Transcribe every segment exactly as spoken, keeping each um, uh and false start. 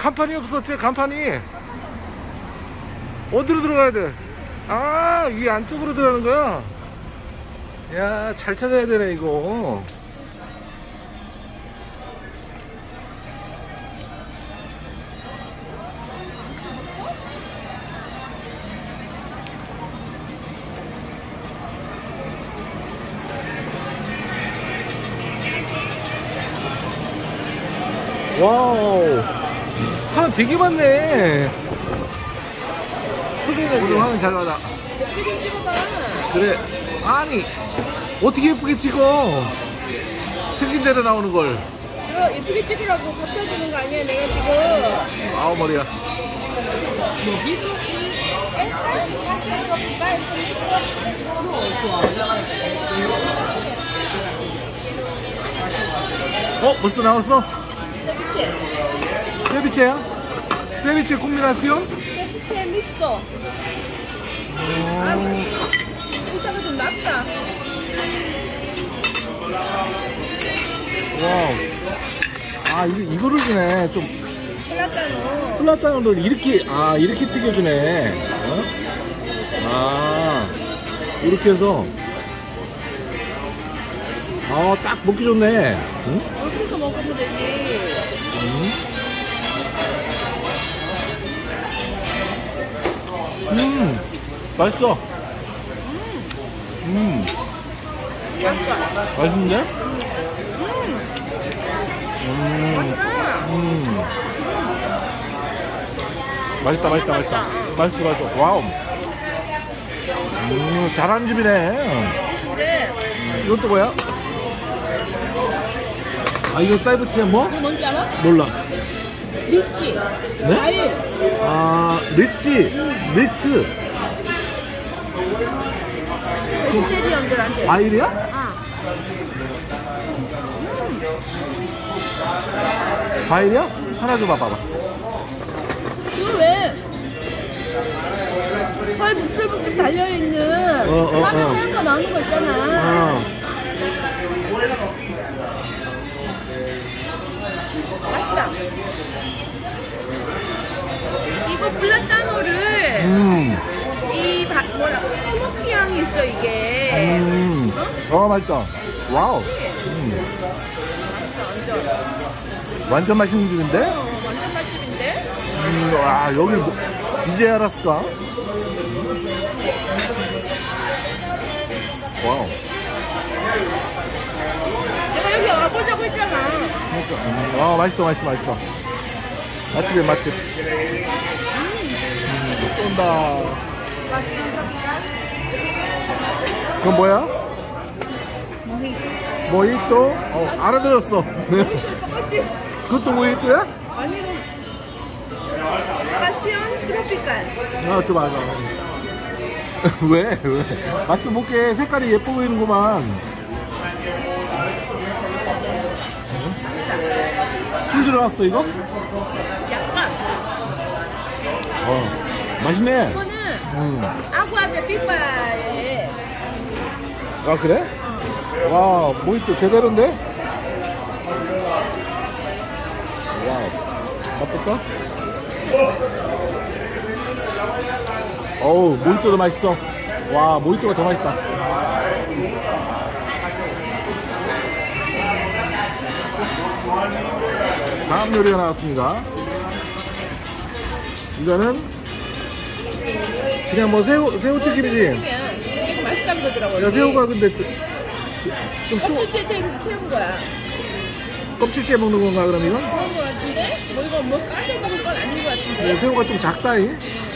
간판이 없었지. 간판이 어디로 들어가야 돼? 아, 이 안쪽으로 들어가는 거야. 야, 잘 찾아야 되네 이거. 와우, 사람 되게 많네. 오늘 화면 잘 받아. 예쁘게 좀 찍어봐. 그래. 아니, 어떻게 예쁘게 찍어? 생긴 대로 나오는 걸. 이거 예쁘게 찍으라고 밥 사주는 거 아니야, 내가 지금. 아우, 머리야. 어, 벌써 나왔어? 세비체야? 세비체 콤비나시온? 세비체 믹스터. 아, 의자가 좀 낮다. 와우. 아, 이거, 이거를 주네. 좀. 플라타노. 플라타노를 이렇게, 아, 이렇게 튀겨주네. 어? 아, 이렇게 해서. 아, 딱 먹기 좋네. 응? 이렇게 해서 먹으면 되지. 음. 음, 맛있어. 음, 맛있는데? 음, 음, 맛있다, 맛있다, 맛있다. 맛있어, 맛있어. 와우. 음, 잘하는 집이네. 네. 음, 이것도 뭐야? 아, 이거 사이버치야 뭐? 이거 뭔지 알아? 몰라. 리치. 네? 과일. 아, 리치. 리츠. 베지테리언들한테. 과일이야? 아. 과일이야? 하나 좀 봐봐. 이거 왜? 펄 북들북들 달려있는 어, 어, 화면 어. 하얀 거 나오는 거 있잖아. 어. 맛있다. 이거 플라타노를 음. 이 바, 뭐라 스모키 향이 있어 이게. 음. 어? 어, 맛있다. 와우. 음. 맛있어 완전. 완전 맛있는 집인데? 어, 완전 맛집인데? 음, 와, 여기 뭐, 이제 알았을까? 와우. 내가 여기 와보자고 했잖아. 음, 아, 맛있어, 맛있어, 맛있어. 맛집이야, 맛집. 음, 쏜다. 그건 뭐야? 모히또? 어, 알아들었어. 똑같지? 그것도 모히또야? 아니 이거 파시온 트로피칼. 아, 좀 알아. 왜? 왜? 맛도 못게 색깔이 예뻐 보이는구만. 술 들어갔어, 이거? 약간. 어, 맛있네. 이거는 음. 아구아데 삐빠에. 아, 그래? 와, 모히또 제대로인데? 와우. 맛볼까? 어우, 모히또도 맛있어. 와, 모히또가 더 맛있다. 다음 요리가 나왔습니다. 이거는 그냥 뭐 새우, 새우튀김이지. 이거 맛있다고 그러더라고요. 야, 새우가 근데 좀, 좀 쪼, 껍질째 태운 거야. 껍질째 먹는 건가, 그럼 이건? 그런 거 같은데? 뭐 이거 뭐 까서 먹을 건 아닌 거 같은데? 네, 새우가 좀 작다이.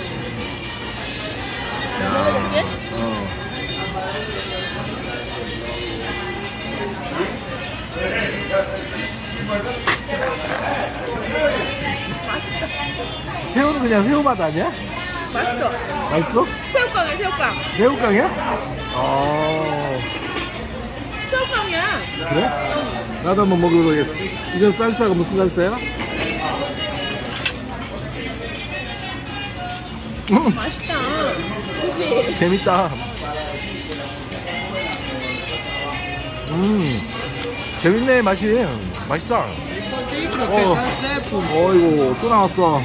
먹어볼게. 어. 새우는 그냥 새우맛 아니야? 맛있어. 맛있어? 새우깡이야, 새우깡. 새우깡이야? 어. 새우깡이야. 그래? 나도 한번 먹어보겠어. 이건 쌀사가 무슨 쌀사야? 음, 맛있다. 그치? 재밌다. 음, 재밌네, 맛이. 맛있다. sí, croquetas de pulpo. 어이구 또 나왔어.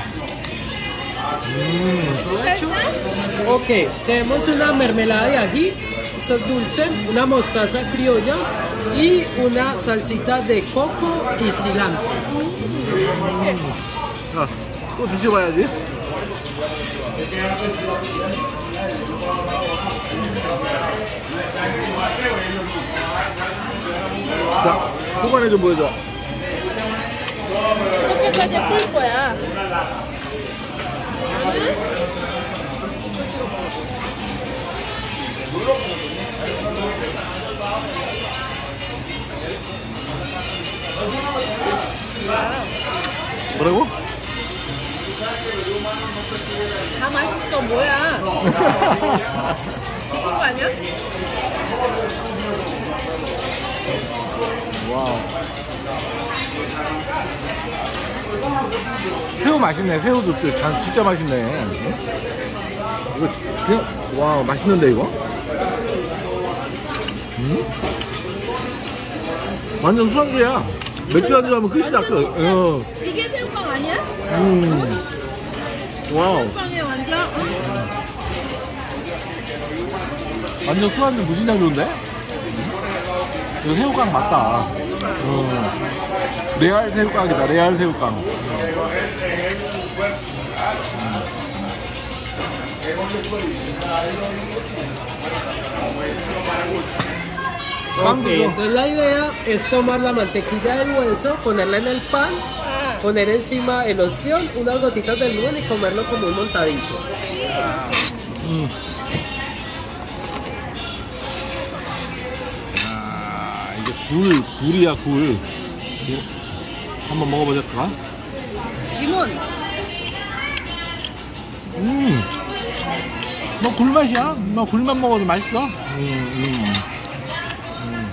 음. Ok, tenemos una mermelada de ají, esto es dulce, una mostaza criolla y una salsita de coco y cilantro. 자, 또 드셔봐야지. 자, 소간에 좀 보여줘. 이렇게까지 풀 거야. 뭐라고? 다 맛있어. 뭐야? 이거 아니야? 와우. 새우 맛있네. 새우도 또 참 진짜 맛있네. 응? 이거 그냥 와 맛있는데 이거? 응? 완전 술안주야. 맥주 안주 하면 끝이다. 끝. 어. 이게 새우깡 아니야? 음. 와우. 새우깡이 완전. 응? 완전 술안주 무진장 좋은데? 이거 새우깡 맞다. 어. 레알 새우깡이다. 레알 새우깡. Ok, entonces la idea es tomar la mantequilla del hueso, ponerla en el pan, 아, poner encima el ostión, unas gotitas de limón y comerlo como un montadito. 음. 아, 이게 굴, 굴이야, 굴. 굴. 한번 먹어보자. 리몬. 음. 뭐 굴맛이야. 뭐 굴만 먹어도 맛있어. 음, 음. 음.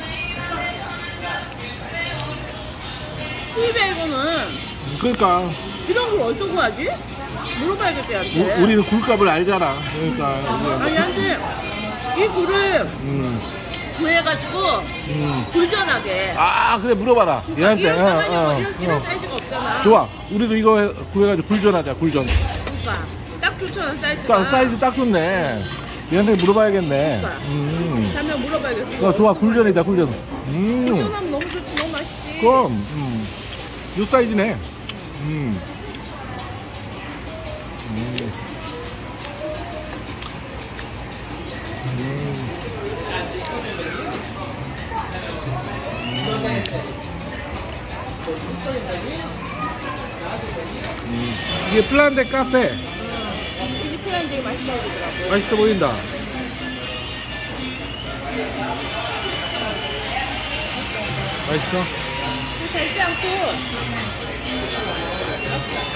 수입에 이거는 그러니까 이런 걸 어디서 구하지? 물어봐야겠지, 한테. 우, 우리는 굴값을 알잖아. 그러니까. 아니, 한테 이 굴을 음. 구해가지고 음. 굴전하게. 아, 그래 물어봐라. 얘한테. 이런, 어, 어, 어, 이런, 이런 어. 사이즈가 없잖아. 좋아. 우리도 이거 해- 구해가지고 굴전하자. 굴전. 그러니까 딱 좋잖아, 사이즈가. 딱 사이즈 딱 좋네. 얘한테 물어봐야겠네. 그러니까. 음. 하면 물어봐야겠어. 어, 좋아. 굴전이다. 굴전. 음. 굴전하면 너무 좋지, 너무 맛있지. 그럼. 음. 요 사이즈네. 음. 음. 음. 이게 플란데 카페. 이 플랜 되게 맛있어 보이더라고. 맛있어 보인다. 맛있어? 달지 않고